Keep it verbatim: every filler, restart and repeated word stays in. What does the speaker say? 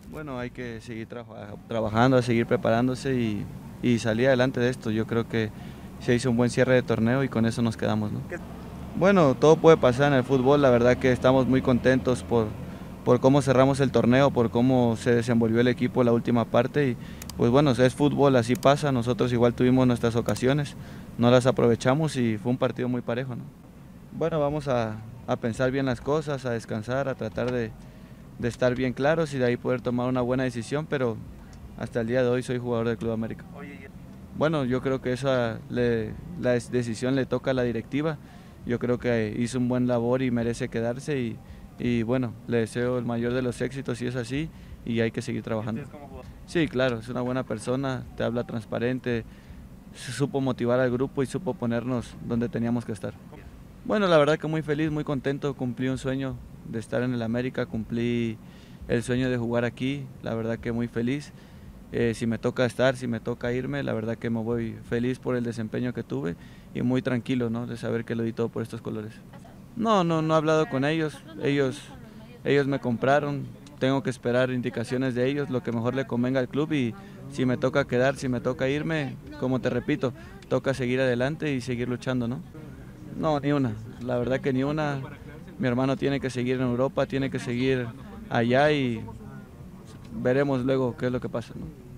Bueno, hay que seguir traba- trabajando, a seguir preparándose y, y salir adelante de esto. Yo creo que se hizo un buen cierre de torneo y con eso nos quedamos, ¿no? Bueno, todo puede pasar en el fútbol, la verdad que estamos muy contentos por, por cómo cerramos el torneo, por cómo se desenvolvió el equipo la última parte y pues bueno, es fútbol, así pasa, nosotros igual tuvimos nuestras ocasiones, no las aprovechamos y fue un partido muy parejo, ¿no? Bueno, vamos a, a pensar bien las cosas, a descansar, a tratar de, de estar bien claros y de ahí poder tomar una buena decisión, pero hasta el día de hoy soy jugador del Club América. Bueno, yo creo que esa le- la des- decisión le toca a la directiva. Yo creo que hizo un buen labor y merece quedarse y, y bueno, le deseo el mayor de los éxitos si es así y hay que seguir trabajando. Sí, claro, es una buena persona, te habla transparente, se supo motivar al grupo y supo ponernos donde teníamos que estar. Bueno, la verdad que muy feliz, muy contento, cumplí un sueño de estar en el América, cumplí el sueño de jugar aquí, la verdad que muy feliz. Eh, si me toca estar, si me toca irme, la verdad que me voy feliz por el desempeño que tuve y muy tranquilo, ¿no? De saber que lo di todo por estos colores. No, no, no he hablado con ellos, ellos, ellos me compraron, tengo que esperar indicaciones de ellos, lo que mejor le convenga al club y si me toca quedar, si me toca irme, como te repito, toca seguir adelante y seguir luchando, ¿no? No, ni una, la verdad que ni una. Mi hermano tiene que seguir en Europa, tiene que seguir allá y veremos luego qué es lo que pasa, ¿no?